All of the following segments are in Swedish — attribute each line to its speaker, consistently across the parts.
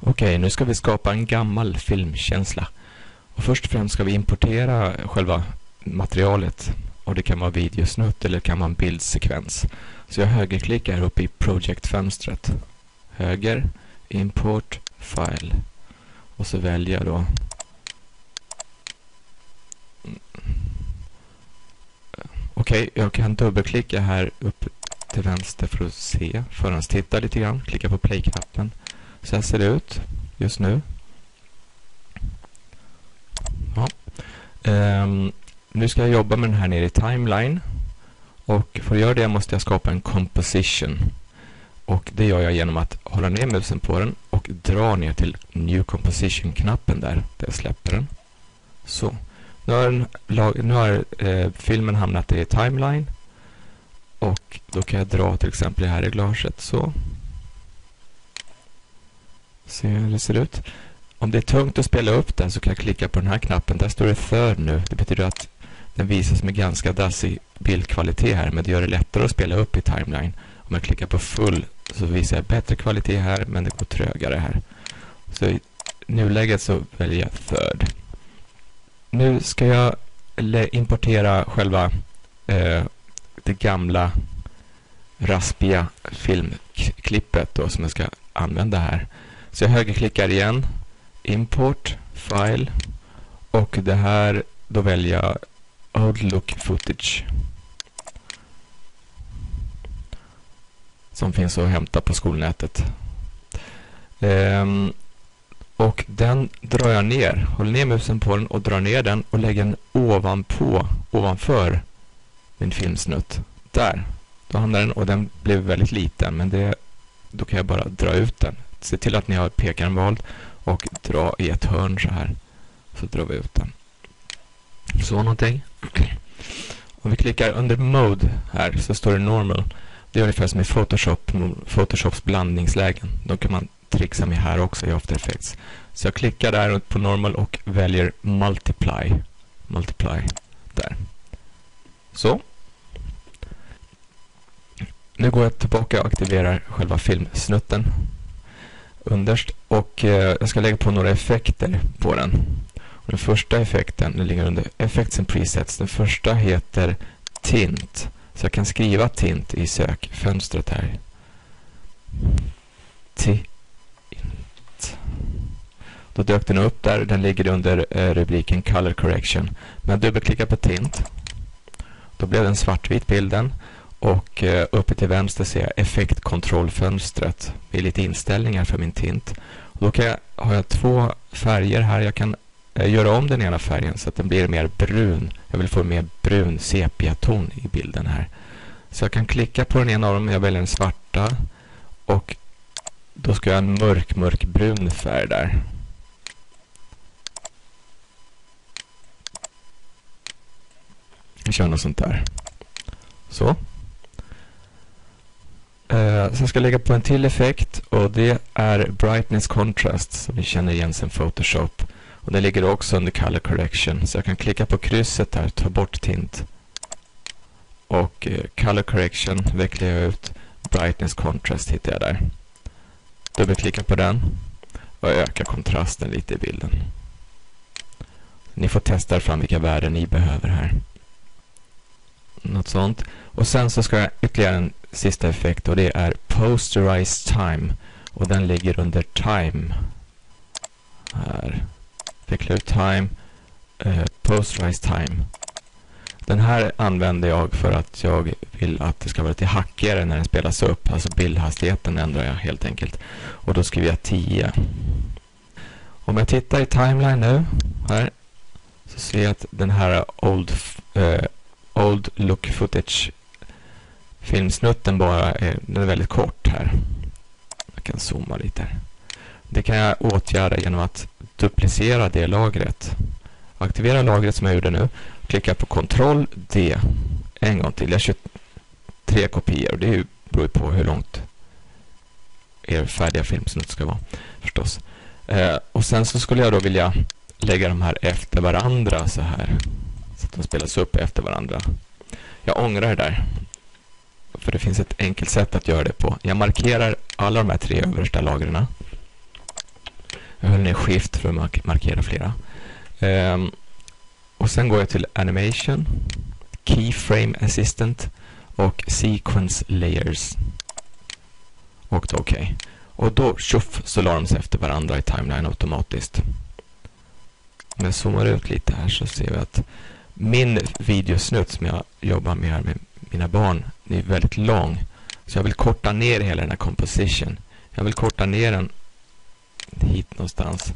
Speaker 1: Okej, nu ska vi skapa en gammal filmkänsla. Och först och främst ska vi importera själva materialet. Och det kan vara videosnutt eller det kan vara en bildsekvens. Så jag högerklickar här uppe i Project-fönstret. Höger, Import, File. Och så väljer jag då Okej, jag kan dubbelklicka här uppe till vänster för att se. Förhandstitta lite grann. Klicka på play-knappen. Så här ser det ut just nu. Ja. Nu ska jag jobba med den här nere i timeline. Och för att göra det måste jag skapa en composition. Och det gör jag genom att hålla ner musen på den och dra ner till New Composition-knappen där jag släpper den. Så. Nu har filmen hamnat i timeline. Och då kan jag dra till exempel det här reglaget så. Se hur det ser ut. Om det är tungt att spela upp den så kan jag klicka på den här knappen. Där står det third nu. Det betyder att den visas med ganska dassig bildkvalitet här. Men det gör det lättare att spela upp i timeline. Om jag klickar på full så visar jag bättre kvalitet här. Men det går trögare här. Så i nuläget så väljer jag third. Nu ska jag importera själva det gamla raspiga filmklippet då, som jag ska använda här. Så jag högerklickar igen. Import, File. Och det här, då väljer jag Old Look Footage. Som finns att hämta på skolnätet. Och den drar jag ner. Håller ner musen på den och drar ner den och lägger den ovanför min filmsnutt. Där. Då hamnar den och den blev väldigt liten. Men då kan jag bara dra ut den. Se till att ni har pekaren vald och dra i ett hörn så här. Så drar vi ut den. Så någonting. Om vi klickar under Mode här så står det Normal. Det är ungefär som i Photoshops blandningslägen. Då kan man trixa med här också i After Effects. Så jag klickar där på Normal och väljer Multiply. Multiply. Där. Så. Nu går jag tillbaka och aktiverar själva filmsnutten underst. Och jag ska lägga på några effekter på den. Och den första effekten, den ligger under Effects and Presets. Den första heter Tint. Så jag kan skriva tint i sökfönstret här. Tint. Då dök den upp där. Den ligger under rubriken Color Correction. Men jag dubbelklickar på tint. Då blev den svartvit bilden. Och uppe till vänster ser jag effektkontrollfönstret. Det är lite inställningar för min tint. Och då har jag två färger här. Jag kan göra om den ena färgen så att den blir mer brun. Jag vill få mer brun sepia-ton i bilden här. Så jag kan klicka på den ena av dem. Jag väljer den svarta. Och då ska jag ha en mörkbrun färg där. Jag kör något sånt där. Så. Sen ska jag lägga på en till effekt. Och det är Brightness Contrast. Som vi känner igen sen Photoshop. Och den ligger också under Color Correction. Så jag kan klicka på krysset här. Ta bort tint. Och Color Correction vecklar jag ut. Brightness Contrast hittar jag där. Dubbelklicka på den. Och öka kontrasten lite i bilden. Ni får testa fram vilka värden ni behöver här. Något sånt. Och sen så ska jag ytterligare en sista effekt. Och det är Posterize Time. Och den ligger under Time. Här. Veckla ut Time. Posterize Time. Den här använder jag för att jag vill att det ska vara lite hackigare när den spelas upp. Alltså bildhastigheten ändrar jag helt enkelt. Och då skriver jag 10. Om jag tittar i timeline nu. Här. Så ser jag att den här Old Look Footage filmsnutten den är väldigt kort här. Jag kan zooma lite här. Det kan jag åtgärda genom att duplicera det lagret. Aktivera lagret som jag gjorde nu. Klicka på Ctrl D en gång till. Jag kör 3 kopior. Det beror på hur långt er färdiga filmsnutt ska vara förstås. Och sen så skulle jag då vilja lägga de här efter varandra så här. Så att de spelas upp efter varandra. Jag ångrar det där. För det finns ett enkelt sätt att göra det på. Jag markerar alla de här 3 översta lagren. Jag höll ner Shift för att markera flera. Och sen går jag till Animation, Keyframe Assistant och Sequence Layers. Och då okej. Och då så la de sig efter varandra i timeline automatiskt. Om jag zoomar ut lite här så ser vi att min videosnutt som jag jobbar med här med mina barn är väldigt lång. Så jag vill korta ner hela den här composition. Jag vill korta ner den hit någonstans.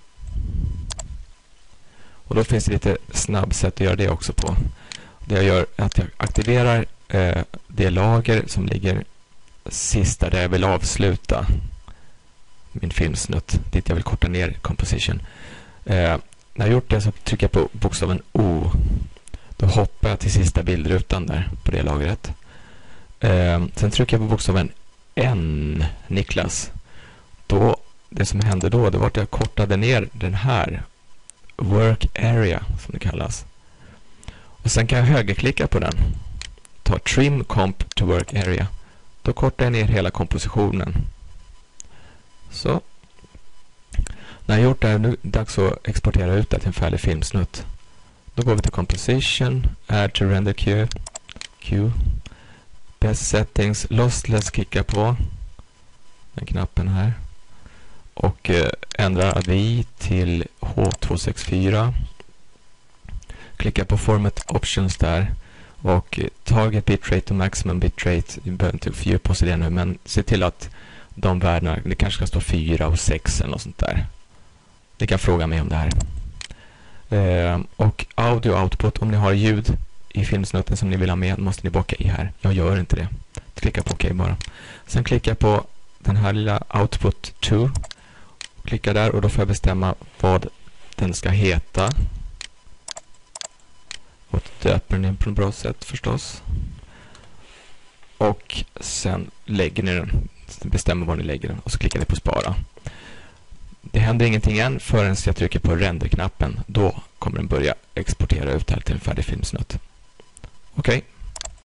Speaker 1: Och då finns det lite snabb sätt att göra det också på. Det jag gör är att jag aktiverar det lager som ligger sista där jag vill avsluta min filmsnutt. Dit jag vill korta ner composition. När jag gjort det så trycker jag på bokstaven O. Då hoppar jag till sista bildrutan där på det lagret. Sen trycker jag på bokstaven N, Niklas. Då, det som hände då, det var att jag kortade ner den här work area som det kallas. Och sen kan jag högerklicka på den. Ta trim comp to work area. Då kortar jag ner hela kompositionen. Så. När jag gjort det här, nu är det dags att exportera ut det till en färdig filmsnutt. Då går vi till Composition, Add to Render Queue, Best Settings, Lossless klickar på den knappen här. Och ändrar AVI till H264. Klicka på Format Options där. Och Target Bitrate och Maximum Bitrate. Vi behöver inte fördjupa oss i det nu, men se till att de värdena, det kanske ska stå 4 och 6 eller något sånt där. Ni kan fråga mig om det här. Och audio output, om ni har ljud i filmsnutten som ni vill ha med, måste ni bocka i här. Jag gör inte det. Klicka på OK bara. Sen klicka på den här lilla output 2. Klicka där och då får jag bestämma vad den ska heta. Och döper den på ett bra sätt förstås. Och sen lägger ni den. Bestämmer var ni lägger den och så klickar ni på spara. Det händer ingenting än förrän jag trycker på render-knappen. Då kommer den börja exportera ut här till en färdig filmsnutt. Okej.